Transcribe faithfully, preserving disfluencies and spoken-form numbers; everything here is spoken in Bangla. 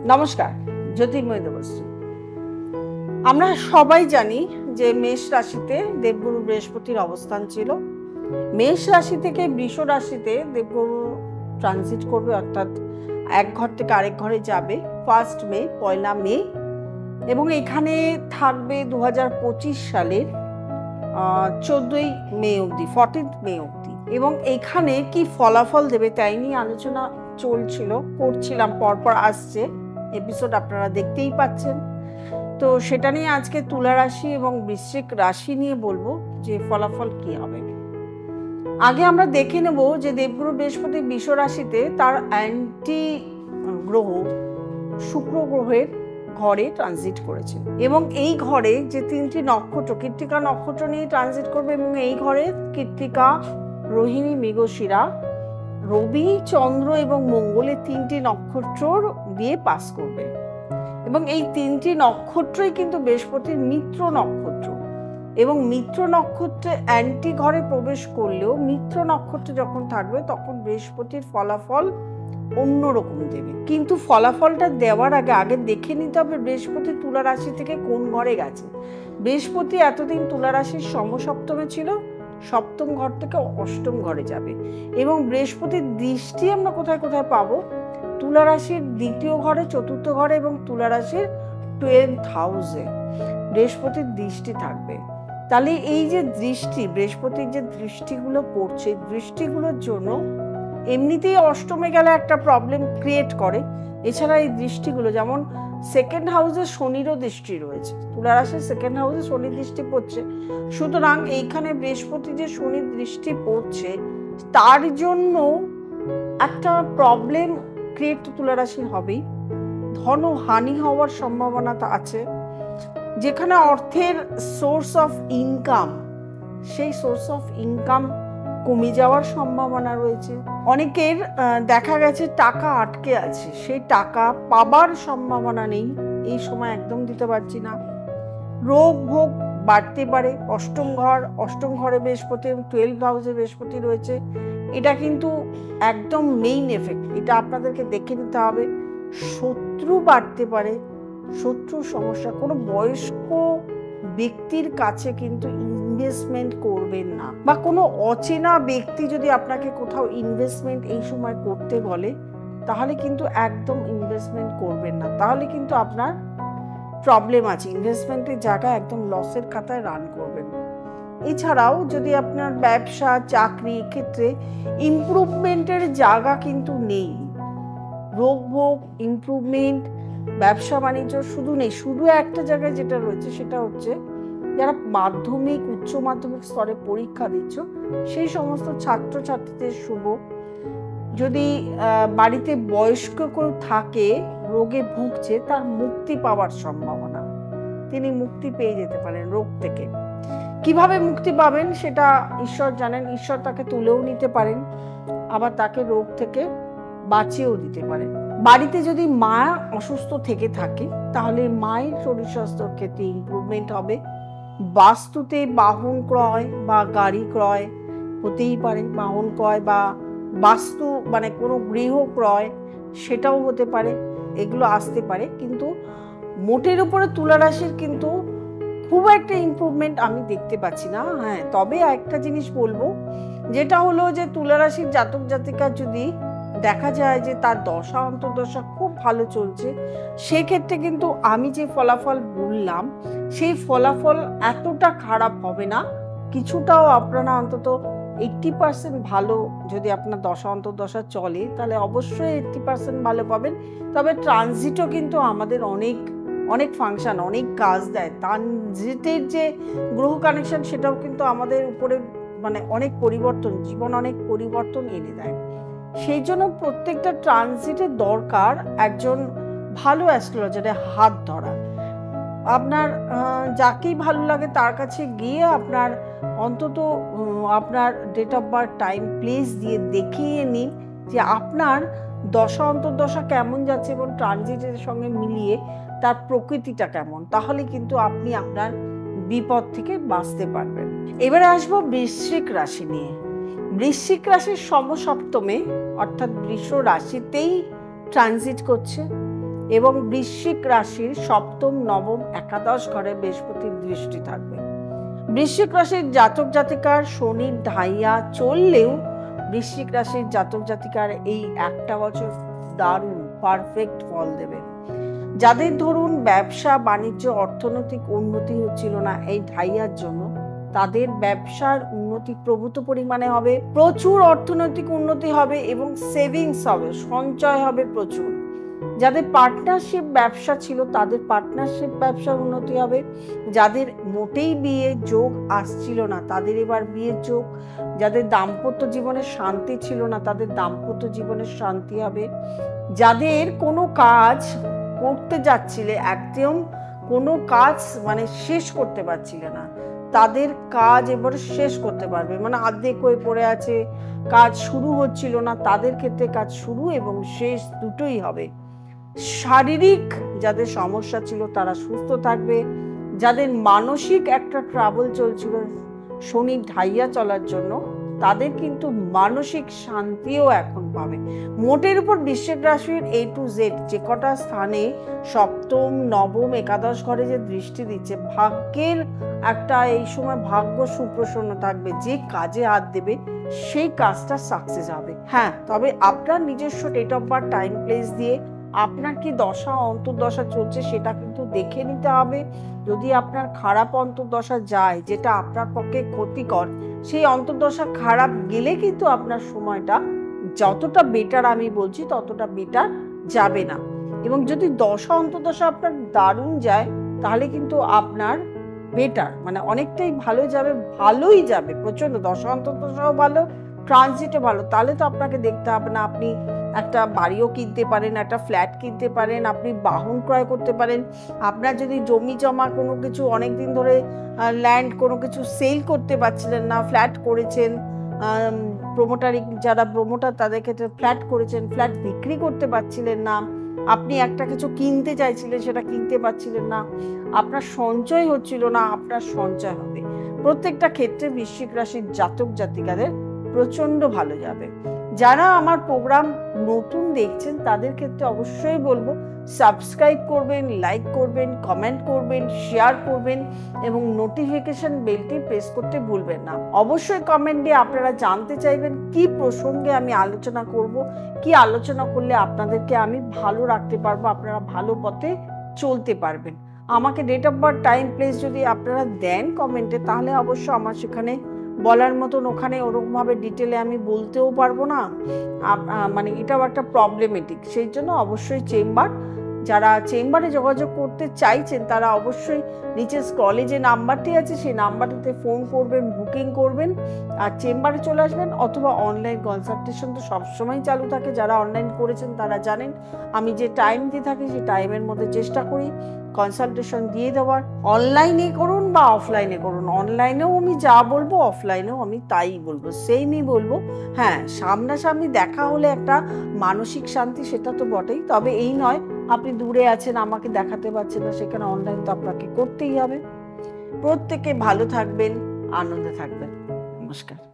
নমস্কার, জ্যোতির্ময় দেবশ্রী। আমরা সবাই জানি যে মেষ রাশিতে দেবগুরু বৃহস্পতির অবস্থান ছিল। মেষ রাশি থেকে বৃষ রাশিতে দেবগুরু ট্রানজিট করবে, অর্থাৎ এক ঘর থেকে আরেক ঘরে যাবে ফার্স্ট মে, পয়লা মে, এবং এখানে থাকবে দু হাজার পঁচিশ সালের চোদ্দই মে অবধি, ফোরটিন্থ মে অবধি। এবং এখানে কি ফলাফল দেবে তাই নিয়ে আলোচনা চলছিল, করছিলাম, পরপর আসছে এপিসোড আপনারা দেখতেই পাচ্ছেন। তো সেটা নিয়ে আজকে তুলা রাশি এবং বৃশ্চিক রাশি নিয়ে বলবো যে ফলাফল কি হবে। আগে আমরা দেখে নেব যে দেবগুরু বৃহস্পতি বৃষ রাশিতে তার অ্যান্টি গ্রহ শুক্র গ্রহের ঘরে ট্রানজিট করেছে, এবং এই ঘরে যে তিনটি নক্ষত্র, কৃত্তিকা নক্ষত্র নিয়ে ট্রানজিট করবে, এবং এই ঘরে কৃত্তিকা, রোহিণী, মৃগশিরা, রবি, চন্দ্র এবং মঙ্গলের তিনটি নক্ষত্র দিয়ে পাস করবে। এবং এই তিনটি নক্ষত্রই কিন্তু বৃহস্পতির মিত্র নক্ষত্র, এবং মিত্র নক্ষত্রে অ্যান্টি ঘরে প্রবেশ করলেও মিত্র নক্ষত্রে যখন থাকবে তখন বৃহস্পতির ফলাফল অন্যরকম দেবে। কিন্তু ফলাফলটা দেওয়ার আগে আগে দেখে নিতে হবে বৃহস্পতি তুলা রাশি থেকে কোন ঘরে গেছে। বৃহস্পতি এতদিন তুলা রাশির সমসপ্তমে ছিল, সপ্তম ঘর থেকে অষ্টম ঘরে যাবে, এবং বৃহস্পতির দৃষ্টি আমরা কোথায় কোথায় পাবো? তুলা রাশির দ্বিতীয় ঘরে, চতুর্থ ঘরে এবং তুলা রাশির টুয়েলভ হাউসে বৃহস্পতির দৃষ্টি থাকবে। তাহলে এই যে দৃষ্টি, বৃহস্পতির যে দৃষ্টিগুলো পড়ছে, দৃষ্টিগুলোর জন্য এমনিতেই অষ্টমে গেলে একটা প্রবলেম ক্রিয়েট করে। এছাড়া এই দৃষ্টিগুলো, যেমন সেকেন্ড হাউসে শনিরও দৃষ্টি রয়েছে, তুলা রাশির সেকেন্ড হাউসে শনির দৃষ্টি পড়ছে, সুতরাং এইখানে বৃহস্পতি যে শনির দৃষ্টি পড়ছে তার জন্য একটা প্রবলেম ক্রিয়েট তুলা রাশির হবেই। ধন হানি হওয়ার সম্ভাবনা আছে, যেখানে অর্থের সোর্স অফ ইনকাম, সেই সোর্স অফ ইনকাম কমে যাওয়ার সম্ভাবনা রয়েছে। অনেকের দেখা গেছে টাকা আটকে আছে, সেই টাকা পাবার সম্ভাবনা নেই, এই সময় একদম দিতে পারছি না। রোগ ভোগ বাড়তে পারে। অষ্টম ঘর, অষ্টম ঘরে বৃহস্পতি এবং টুয়েলভ হাউসে বৃহস্পতি রয়েছে, এটা কিন্তু একদম মেইন এফেক্ট, এটা আপনাদেরকে দেখে নিতে হবে। শত্রু বাড়তে পারে, শত্রুর সমস্যা। কোনো বয়স্ক ব্যক্তির কাছে কিন্তু ইনভেস্টমেন্ট করবেন না, বা কোনো অচেনা ব্যক্তি যদি আপনাকে কোথাও ইনভেস্টমেন্ট এই সময় করতে বলে তাহলে কিন্তু একদম ইনভেস্টমেন্ট করবেন না, তাহলে কিন্তু আপনার প্রবলেম আছে, ইনভেস্টমেন্টের জায়গায় একদম লসের খাতায় রান করবেন। এছাড়াও যদি আপনার ব্যবসা, চাকরি ক্ষেত্রে ইমপ্রুভমেন্টের জায়গা কিন্তু নেই, রোগ ভোগ, ইমপ্রুভমেন্ট, ব্যবসা বাণিজ্য শুধু নেই, শুধু একটা জায়গায় যেটা রয়েছে সেটা হচ্ছে যারা মাধ্যমিক, উচ্চ মাধ্যমিক স্তরে পরীক্ষা দিচ্ছ সেই সমস্ত ছাত্রছাত্রীদের শুভ। যদি বাড়িতে বয়স্ক কেউ থাকে, রোগে ভুগছে, তার মুক্তি পাওয়ার সম্ভাবনা, তিনি মুক্তি পেয়ে যেতে পারেন রোগ থেকে। কিভাবে মুক্তি পাবেন সেটা ঈশ্বর জানেন, ঈশ্বর তাকে তুলেও নিতে পারেন, আবার তাকে রোগ থেকে বাঁচিয়েও দিতে পারেন। বাড়িতে যদি মা অসুস্থ থেকে থাকে তাহলে মায়ের শরীর স্বাস্থ্যের ক্ষেত্রে ইমপ্রুভমেন্ট হবে। বাস্তুতে বাহন ক্রয় বা গাড়ি ক্রয় হতেই পারে, বাহন ক্রয় বা বাস্তু মানে কোনো গৃহ ক্রয় সেটাও হতে পারে, এগুলো আসতে পারে। কিন্তু মোটের উপরে তুলা রাশির কিন্তু খুব একটা ইমপ্রুভমেন্ট আমি দেখতে পাচ্ছি না। হ্যাঁ, তবে একটা জিনিস বলবো, যেটা হলো যে তুলা রাশির জাতক জাতিকা যদি দেখা যায় যে তার দশা অন্তর্দশা খুব ভালো চলছে, সেক্ষেত্রে কিন্তু আমি যে ফলাফল বললাম সেই ফলাফল এতটা খারাপ হবে না। কিছুটাও আপনারা অন্তত এইট্টি পার্সেন্ট ভালো, যদি আপনার দশা অন্তর্দশা চলে তাহলে অবশ্যই এইট্টি পার্সেন্ট ভালো পাবেন। তবে ট্রানজিটও কিন্তু আমাদের অনেক অনেক ফাংশন, অনেক কাজ দেয়। ট্রানজিটের যে গ্রহ কানেকশন সেটাও কিন্তু আমাদের উপরে মানে অনেক পরিবর্তন, জীবন অনেক পরিবর্তন এনে দেয়। সেই জন্য প্রত্যেকটা ট্রানজিটের দরকার একজন ভালো অ্যাস্ট্রোলজারের হাত ধরা। আপনার যাকেই ভালো লাগে তার কাছে গিয়ে আপনার অন্তত আপনার date of birth, time, place দিয়ে দেখিয়ে নিন যে আপনার দশা অন্তর্দশা কেমন যাচ্ছে এবং ট্রানজিটের সঙ্গে মিলিয়ে তার প্রকৃতিটা কেমন, তাহলে কিন্তু আপনি আপনার বিপদ থেকে বাঁচতে পারবেন। এবারে আসবো বৃশ্চিক রাশি নিয়ে। বৃশ্চিক রাশির সমসপ্তমে অর্থাৎ বৃষ রাশিতেই ট্রানজিট করছে, এবং বৃশ্চিক রাশির সপ্তম, নবম, একাদশ ঘরে বৃহস্পতির দৃষ্টি থাকবে। বৃশ্চিক রাশির জাতক জাতিকার শনির ঢাইয়া চললেও বৃশ্চিক রাশির জাতক জাতিকার এই একটা বছর দারুণ পারফেক্ট ফল দেবে। যাদের ধরুন ব্যবসা বাণিজ্য অর্থনৈতিক উন্নতি হচ্ছিল না এই ঢাইয়ার জন্য, তাদের ব্যবসার উন্নতি প্রভূত পরিমাণে হবে, প্রচুর অর্থনৈতিক উন্নতি হবে এবং সেভিংস হবে, সঞ্চয় হবে প্রচুর। যাদের পার্টনারশিপ ব্যবসা ছিল তাদের পার্টনারশিপ ব্যবসার উন্নতি হবে। যাদের মোটেই বিয়ের যোগ আসছিল না তাদের এবার বিয়ের যোগ। যাদের দাম্পত্য জীবনে শান্তি ছিল না তাদের দাম্পত্য জীবনের শান্তি হবে। যাদের কোনো কাজ করতে যাচ্ছিলে, একদম কোনো কাজ মানে শেষ করতে পারছিলে না, তাদের কাজ এবার শেষ করতে পারবে। মানে অর্ধেক হয়ে পড়ে আছে, কাজ শুরু হচ্ছিল না, তাদের ক্ষেত্রে কাজ শুরু এবং শেষ দুটোই হবে। শারীরিক যাদের সমস্যা ছিল তারা সুস্থ থাকবে। যাদের মানসিক একটা ট্রাবল চলছিল শনির ঢাইয়া চলার জন্য, তাদের কিন্তু মানসিক শান্তিও এখন পাবে। মোটের উপর বৃশ্চিক রাশির এ টু জেড যে কটা স্থানে সপ্তম, নবম, একাদশ ঘরে যে দৃষ্টি দিচ্ছে, ভাগ্যের একটা এই সময় ভাগ্য সুপ্রসন্ন থাকবে। যে কাজে হাত দেবে সেই কাজটা সাকসেস হবে। হ্যাঁ, তবে আপনার নিজস্ব date of birth, time, place দিয়ে আপনার কি দশা অন্তর্দশা চলছে সেটা কিন্তু দেখে নিতে হবে। যদি আপনার খারাপ অন্তর্দশা যায় যেটা আপনার পক্ষে ক্ষতিকর, সেই অন্তর্দশা খারাপ গেলে কিন্তু আপনার সময়টা যতটা বেটার আমি বলছি ততটা বেটার যাবে না। এবং যদি দশা অন্তর্দশা আপনার দারুণ যায় তাহলে কিন্তু আপনার বেটার মানে অনেকটাই ভালো যাবে, ভালোই যাবে প্রচন্ড। দশা অন্তর্দশাও ভালো, ট্রানজিটে ভালো, তাহলে তো আপনাকে দেখতে হবে না। আপনি একটা বাড়িও কিনতে পারেন, একটা ফ্ল্যাট কিনতে পারেন, আপনি বাহন ক্রয় করতে পারেন। আপনার যদি জমি জমা কোনো কিছু অনেকদিন ধরে ল্যান্ড কোনো কিছু সেল করতে পারছিলেন না, ফ্ল্যাট করেছেন, প্রমোটারি যারা প্রমোটার তাদের ক্ষেত্রে ফ্ল্যাট করেছেন, ফ্ল্যাট বিক্রি করতে পারছিলেন না, আপনি একটা কিছু কিনতে চাইছিলেন সেটা কিনতে পারছিলেন না, আপনার সঞ্চয় হচ্ছিল না, আপনার সঞ্চয় হবে। প্রত্যেকটা ক্ষেত্রে বৃশ্চিক রাশির জাতক জাতিকাদের প্রচন্ড ভালো যাবে। যারা আমার প্রোগ্রাম নতুন দেখছেন তাদের ক্ষেত্রে অবশ্যই বলবো সাবস্ক্রাইব করবেন, লাইক করবেন, কমেন্ট করবেন, শেয়ার করবেন এবং নোটিফিকেশন বেলটি প্রেস করতে ভুলবেন না। অবশ্যই কমেন্টে আপনারা জানতে চাইবেন কি প্রসঙ্গে আমি আলোচনা করব, কি আলোচনা করলে আপনাদেরকে আমি ভালো রাখতে পারবো, আপনারা ভালো পথে চলতে পারবেন। আমাকে date of birth, time, place যদি আপনারা দেন কমেন্টে তাহলে অবশ্য আমার সেখানে বলার মতন ওখানে ওরকমভাবে ডিটেলে আমি বলতেও পারবো না, মানে এটাও একটা প্রবলেমেটিক। সেই জন্য অবশ্যই চেম্বার, যারা চেম্বারে যোগাযোগ করতে চাইছেন তারা অবশ্যই নিচে স্ক্রলে যে নাম্বারটি আছে সেই নাম্বারটিতে ফোন করবেন, বুকিং করবেন আর চেম্বারে চলে আসবেন। অথবা অনলাইন কনসালটেশন তো সবসময় চালু থাকে, যারা অনলাইন করেছেন তারা জানেন আমি যে টাইম দিয়ে থাকি সেই টাইমের মধ্যে চেষ্টা করি কনসালটেশন দিয়ে দেওয়ার। অনলাইনে করুন বা অফলাইনে করুন, অনলাইনেও আমি যা বলবো অফলাইনেও আমি তাই বলবো, সেইমই বলবো। হ্যাঁ, সামনাসামনি দেখা হলে একটা মানসিক শান্তি সেটা তো বটেই, তবে এই নয় আপনি দূরে আছেন আমাকে দেখাতে পারছেন না, সেখানে অনলাইন তো আপনাকে করতেই হবে। প্রত্যেকে ভালো থাকবেন, আনন্দে থাকবেন। নমস্কার।